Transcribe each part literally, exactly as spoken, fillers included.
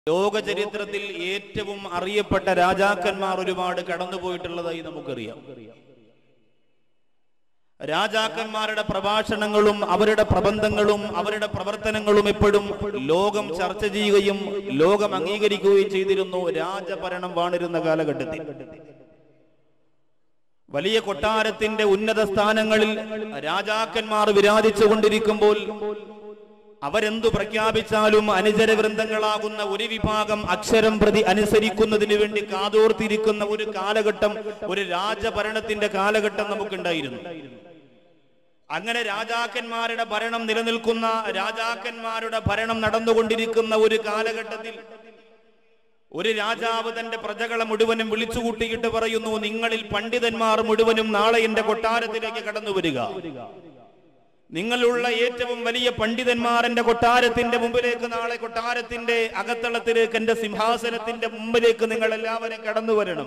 ലോക ചരിത്രത്തിൽ ഏറ്റവും അറിയപ്പെട്ട രാജാക്കന്മാർ ഒരുപാട് കടന്നുപോയിട്ടുള്ളതായി നമുക്കറിയാം. രാജാക്കന്മാരുടെ പ്രഭാഷണങ്ങളും അവരുടെ പ്രബന്ധങ്ങളും അവരുടെ പ്രവർത്തനങ്ങളും എപ്പോഴും ലോകം ചർച്ച ചെയ്യുകയും ലോകം അംഗീകരിക്കുകയും ചെയ്തിരുന്നു. രാജഭരണം വാണിരുന്ന കാലഘട്ടത്തിൽ വലിയ കൊട്ടാരത്തിന്റെ ഉന്നത സ്ഥാനങ്ങളിൽ രാജാക്കന്മാർ വിരാജിച്ചു കൊണ്ടിരിക്കുമ്പോൾ അവരെന്തു പ്രഖ്യാപിച്ചാലും അനുചര വൃന്ദങ്ങളാകുന്ന ഒരു വിഭാഗം അക്ഷരം പ്രതി അനുസരിക്കുന്നതിന് വേണ്ടി കാതോർത്തിരിക്കുന്ന ഒരു കാലഘട്ടം, ഒരു രാജഭരണത്തിന്റെ കാലഘട്ടം നമുക്കുണ്ടായിരുന്നു. അങ്ങനെ രാജാക്കന്മാരുടെ ഭരണം നിലനിൽക്കുന്ന, രാജാക്കന്മാരുടെ ഭരണം നടന്നുകൊണ്ടിരിക്കുന്ന ഒരു കാലഘട്ടത്തിൽ ഒരു രാജാവ് തന്റെ പ്രജകളെ മുഴുവനും വിളിച്ചുകൂട്ടിയിട്ട് പറയുന്നു, നിങ്ങളിൽ പണ്ഡിതന്മാർ മുഴുവനും നാളെ എന്റെ കൊട്ടാരത്തിലേക്ക് കടന്നു വരിക. നിങ്ങളുള്ള ഏറ്റവും വലിയ പണ്ഡിതന്മാർ എന്റെ കൊട്ടാരത്തിന്റെ മുമ്പിലേക്ക്, നാളെ കൊട്ടാരത്തിന്റെ അകത്തളത്തിലേക്ക്, എന്റെ സിംഹാസനത്തിന്റെ മുമ്പിലേക്ക് നിങ്ങൾ എല്ലാവരും കടന്നു വരണം.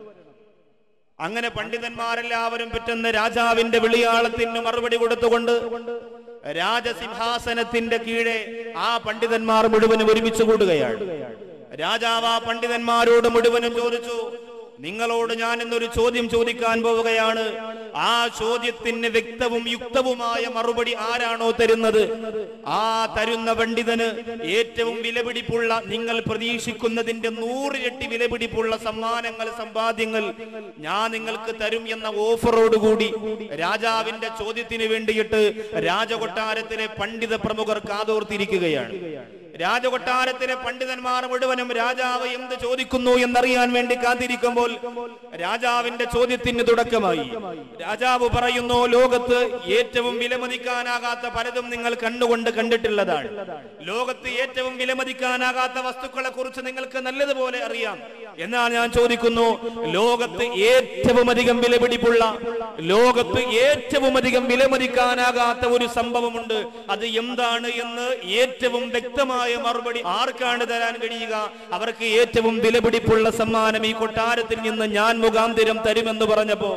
അങ്ങനെ പണ്ഡിതന്മാരെല്ലാവരും പറ്റുന്ന രാജാവിന്റെ വിളിയാളത്തിന് മറുപടി കൊടുത്തുകൊണ്ട് രാജസിംഹാസനത്തിന്റെ കീഴെ ആ പണ്ഡിതന്മാർ മുഴുവനും ഒരുമിച്ച് കൂടുകയാണ്. രാജാവ് ആ പണ്ഡിതന്മാരോട് മുഴുവനും ചോദിച്ചു, നിങ്ങളോട് ഞാൻ എന്നൊരു ചോദ്യം ചോദിക്കാൻ പോവുകയാണ്. ആ ചോദ്യത്തിന് വ്യക്തവും യുക്തവുമായ മറുപടി ആരാണോ തരുന്നത്, ആ തരുന്ന പണ്ഡിതന് ഏറ്റവും വിലപിടിപ്പുള്ള, നിങ്ങൾ പ്രതീക്ഷിക്കുന്നതിന്റെ നൂറിരട്ടി വിലപിടിപ്പുള്ള സമ്മാനങ്ങൾ, സമ്പാദ്യങ്ങൾ ഞാൻ നിങ്ങൾക്ക് തരും എന്ന ഓഫറോടുകൂടി രാജാവിന്റെ ചോദ്യത്തിന് വേണ്ടിയിട്ട് രാജകൊട്ടാരത്തിലെ പണ്ഡിത പ്രമുഖർ കാതോർത്തിരിക്കുകയാണ്. രാജകൊട്ടാരത്തിലെ പണ്ഡിതന്മാർ മുഴുവനും രാജാവ് എന്ത് ചോദിക്കുന്നു എന്നറിയാൻ വേണ്ടി കാത്തിരിക്കുമ്പോൾ രാജാവിന്റെ ചോദ്യത്തിന് തുടക്കമായി. രാജാവ് പറയുന്നു, ലോകത്ത് ഏറ്റവും വിലമതിക്കാനാകാത്ത പലതും നിങ്ങൾ കണ്ണുകൊണ്ട് കണ്ടിട്ടുള്ളതാണ്. ലോകത്ത് ഏറ്റവും വിലമതിക്കാനാകാത്ത വസ്തുക്കളെ കുറിച്ച് നിങ്ങൾക്ക് നല്ലതുപോലെ അറിയാം. എന്നാൽ ഞാൻ ചോദിക്കുന്നു, ലോകത്ത് ഏറ്റവും അധികം വിലപിടിപ്പുള്ള, ലോകത്ത് ഏറ്റവും അധികം വിലമതിക്കാനാകാത്ത ഒരു സംഭവമുണ്ട്. അത് എന്താണ് എന്ന് ഏറ്റവും വ്യക്തമായ മറുപടി ആർക്കാണ് തരാൻ കഴിയുക? അവർക്ക് ഏറ്റവും വിലപിടിപ്പുള്ള സമ്മാനം ഈ കൊട്ടാരത്തിൽ നിന്ന് ഞാൻ മുഖാന്തരം തരുമെന്ന് പറഞ്ഞപ്പോ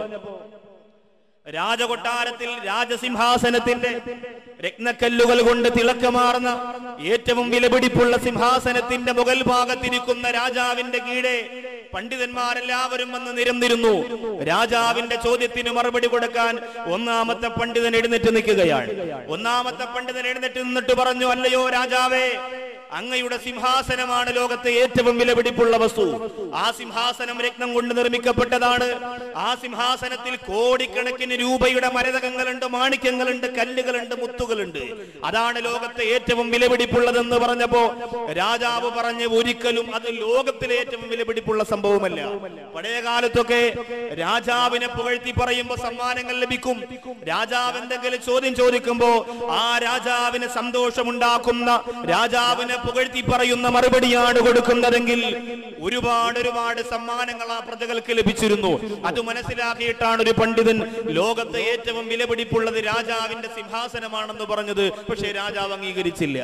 രാജകൊട്ടാരത്തിൽ രാജസിംഹാസനത്തിന്റെ രത്നക്കല്ലുകൾ കൊണ്ട് തിളക്കമാർന്ന ഏറ്റവും വിലപിടിപ്പുള്ള സിംഹാസനത്തിന്റെ മുകൾ ഭാഗത്തിരിക്കുന്ന രാജാവിന്റെ കീഴെ പണ്ഡിതന്മാരെല്ലാവരും വന്ന് നിരന്നിരുന്നു. രാജാവിന്റെ ചോദ്യത്തിന് മറുപടി കൊടുക്കാൻ ഒന്നാമത്തെ പണ്ഡിതൻ എഴുന്നേറ്റ് നിൽക്കുകയാണ്. ഒന്നാമത്തെ പണ്ഡിതൻ എഴുന്നേറ്റ് നിന്നിട്ട് പറഞ്ഞു, അല്ലയോ രാജാവേ, അങ്ങയുടെ സിംഹാസനമാണ് ലോകത്തെ ഏറ്റവും വിലപിടിപ്പുള്ള വസ്തു. ആ സിംഹാസനം രത്നം കൊണ്ട് നിർമ്മിക്കപ്പെട്ടതാണ്. ആ സിംഹാസനത്തിൽ കോടിക്കണക്കിന് രൂപയുടെ മരതകങ്ങളുണ്ട്, മാണിക്യങ്ങളുണ്ട്, കല്ലുകളുണ്ട്, മുത്തുകളുണ്ട്. അതാണ് ലോകത്തെ ഏറ്റവും വിലപിടിപ്പുള്ളതെന്ന് പറഞ്ഞപ്പോ രാജാവ് പറഞ്ഞു, ഒരിക്കലും അത് ലോകത്തിലെ ഏറ്റവും വിലപിടിപ്പുള്ള സംഭവമല്ല. പഴയ കാലത്തൊക്കെ രാജാവിനെ പുകഴ്ത്തി പറയുമ്പോ സമ്മാനങ്ങൾ ലഭിക്കും. രാജാവ് എന്തെങ്കിലും ചോദ്യം ചോദിക്കുമ്പോ ആ രാജാവിന് സന്തോഷമുണ്ടാക്കുന്ന, രാജാവിനെ പുകഴ്ത്തി പറയുന്ന മറുപടിയാണ് കൊടുക്കുന്നതെങ്കിൽ ഒരുപാട് ഒരുപാട് സമ്മാനങ്ങൾ ആ പ്രജകൾക്ക് ലഭിച്ചിരുന്നു. അത് മനസ്സിലാക്കിയിട്ടാണ് ഒരു പണ്ഡിതൻ ലോകത്തെ ഏറ്റവും വിലപിടിപ്പുള്ളത് രാജാവിന്റെ സിംഹാസനമാണെന്ന് പറഞ്ഞത്. പക്ഷേ രാജാവ് അംഗീകരിച്ചില്ല.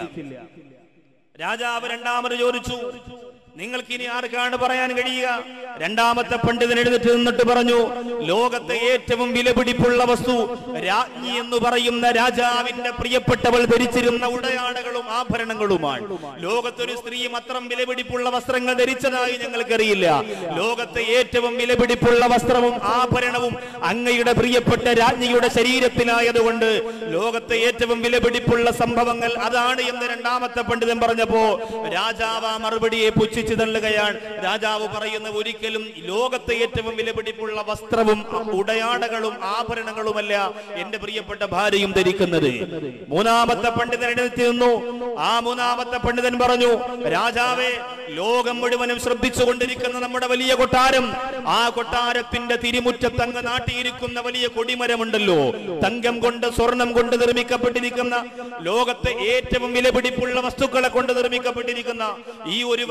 രാജാവ് രണ്ടാമത് ചോദിച്ചു, നിങ്ങൾക്ക് ഇനി ആർക്കാണ് പറയാൻ കഴിയുക? രണ്ടാമത്തെ പണ്ഡിതൻ എഴുന്നേറ്റ് നിന്നിട്ട് പറഞ്ഞു, ലോകത്തെ ഏറ്റവും വിലപിടിപ്പുള്ള വസ്തു രാജ്ഞി എന്ന് പറയുന്ന രാജാവിന്റെ പ്രിയപ്പെട്ടവൾ ധരിച്ചിരുന്ന ഉടയാടകളും ആഭരണങ്ങളുമാണ്. ലോകത്തൊരു സ്ത്രീയും അത്രം വിലപിടിപ്പുള്ള വസ്ത്രങ്ങൾ ധരിച്ചതായി ഞങ്ങൾക്കറിയില്ല. ലോകത്തെ ഏറ്റവും വിലപിടിപ്പുള്ള വസ്ത്രവും ആഭരണവും അങ്ങയുടെ പ്രിയപ്പെട്ട രാജ്ഞിയുടെ ശരീരത്തിലായതുകൊണ്ട് ലോകത്തെ ഏറ്റവും വിലപിടിപ്പുള്ള സംഭവങ്ങൾ അതാണ് എന്ന് രണ്ടാമത്തെ പണ്ഡിതൻ പറഞ്ഞപ്പോ രാജാവ് ആ മറുപടിയെ പുച്ഛിച്ചു തള്ളുകയാണ്. രാജാവ് പറയുന്ന, ഒരിക്കലും ലോകത്തെ ഏറ്റവും വിലപിടിപ്പുള്ള വസ്ത്രവും ഉടയാടകളും ആഭരണങ്ങളുമല്ല എന്റെ പ്രിയപ്പെട്ട ഭാര്യയും ധരിക്കുന്നത്. മൂന്നാമത്തെ പണ്ഡിതൻ എഴുന്നേറ്റ് നിന്നു. ആ മൂന്നാമത്തെ പണ്ഡിതൻ പറഞ്ഞു, രാജാവേ, ലോകം മുഴുവനും ശ്രദ്ധിച്ചു കൊണ്ടിരിക്കുന്ന നമ്മുടെ വലിയ കൊട്ടാരം, ആ കൊട്ടാരത്തിന്റെ തിരുമുറ്റത്തങ്ങ് നാട്ടിയിരിക്കുന്ന വലിയ കൊടിമരമുണ്ടല്ലോ, തങ്കം കൊണ്ട് സ്വർണം കൊണ്ട് നിർമ്മിക്കപ്പെട്ടിരിക്കുന്ന, ലോകത്തെ ഏറ്റവും വിലപിടിപ്പുള്ള വസ്തുക്കളെ കൊണ്ട് നിർമ്മിക്കപ്പെട്ടിരിക്കുന്ന ഈ ഒരു വലിയ കൊടി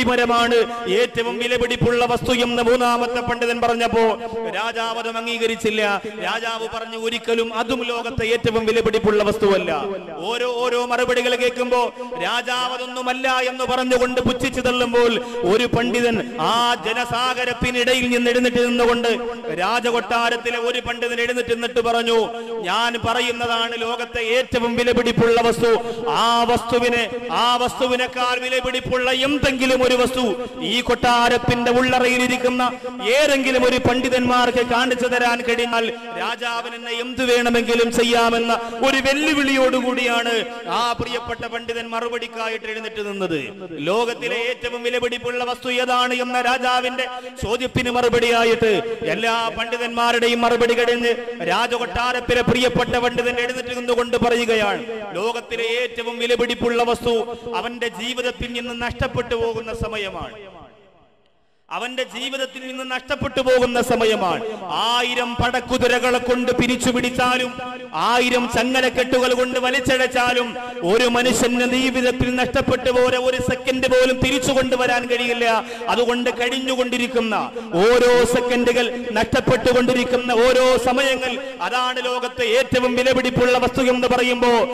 ചെടിമരമാണ് ഏറ്റവും വിലപിടിപ്പുള്ള വസ്തു എന്ന് മൂന്നാമത്തെ പണ്ഡിതൻ പറഞ്ഞപ്പോ രാജാവ് അത് അംഗീകരിച്ചില്ല. രാജാവ് പറഞ്ഞു, ഒരിക്കലും അതും ലോകത്തെ ഏറ്റവും വിലപിടിപ്പുള്ള വസ്തുവല്ല. ഓരോ ഓരോ മറുപടികൾ കേൾക്കുമ്പോ രാജാവ് അതൊന്നുമല്ല എന്ന് പറഞ്ഞുകൊണ്ട് പുച്ഛിച്ചു തള്ളുമ്പോൾ ഒരു പണ്ഡിതൻ ആ ജനസാഗരത്തിനിടയിൽ നിന്ന് എഴുന്നേറ്റ് നിന്നുകൊണ്ട് രാജകൊട്ടാരത്തിലെ ഒരു പണ്ഡിതൻ എഴുന്നേറ്റ് നിന്നിട്ട് പറഞ്ഞു, ഞാൻ പറയുന്നതാണ് ലോകത്തെ ഏറ്റവും വിലപിടിപ്പുള്ള വസ്തു. ആ വസ്തുവിന് ആ വസ്തുവിനേക്കാൾ വിലപിടിപ്പുള്ള എന്തെങ്കിലും ഒരു വസ്തു ഈ കൊട്ടാരത്തിന്റെ ഉള്ളറയിലിരിക്കുന്ന ഏതെങ്കിലും ഒരു പണ്ഡിതന്മാർക്ക് കാണിച്ചു തരാൻ കഴിഞ്ഞാൽ രാജാവിന് എന്നെ എന്ത് വേണമെങ്കിലും ചെയ്യാമെന്ന ഒരു വെല്ലുവിളിയോടുകൂടിയാണ് ആ പ്രിയപ്പെട്ട പണ്ഡിതൻ മറുപടിക്കായിട്ട് എഴുന്നേറ്റ് നിന്നത്. ലോകത്തിലെ ഏറ്റവും വിലപിടിപ്പുള്ള വസ്തു ഏതാണ് എന്ന രാജാവിന്റെ ചോദ്യത്തിന് മറുപടിയായിട്ട് എല്ലാ പണ്ഡിതന്മാരുടെയും മറുപടി കഴിഞ്ഞ് രാജകൊട്ടാരത്തിലെ പ്രിയപ്പെട്ട പണ്ഡിതൻ എഴുന്നേറ്റ് നിന്നുകൊണ്ട് പറയുകയാണ്, ലോകത്തിലെ ഏറ്റവും വിലപിടിപ്പുള്ള വസ്തു അവന്റെ ജീവിതത്തിൽ നിന്ന് നഷ്ടപ്പെട്ടു പോകുന്ന സമയമാണ്. അവന്റെ ജീവിതത്തിൽ നിന്ന് നഷ്ടപ്പെട്ടു പോകുന്ന സമയമാണ്. ആയിരം പടക്കുതിരകളെ കൊണ്ട് പിരിച്ചു പിടിച്ചാലും ആയിരം ചങ്ങലക്കെട്ടുകൾ കൊണ്ട് വലിച്ചഴച്ചാലും ഒരു മനുഷ്യന്റെ ജീവിതത്തിൽ നഷ്ടപ്പെട്ടു പോലെ ഒരു സെക്കൻഡ് പോലും തിരിച്ചു കൊണ്ടുവരാൻ കഴിയില്ല. അതുകൊണ്ട് കഴിഞ്ഞുകൊണ്ടിരിക്കുന്ന ഓരോ സെക്കൻഡുകൾ, നഷ്ടപ്പെട്ടുകൊണ്ടിരിക്കുന്ന ഓരോ സമയങ്ങൾ, അതാണ് ലോകത്തെ ഏറ്റവും വിലപിടിപ്പുള്ള വസ്തു എന്ന് പറയുമ്പോ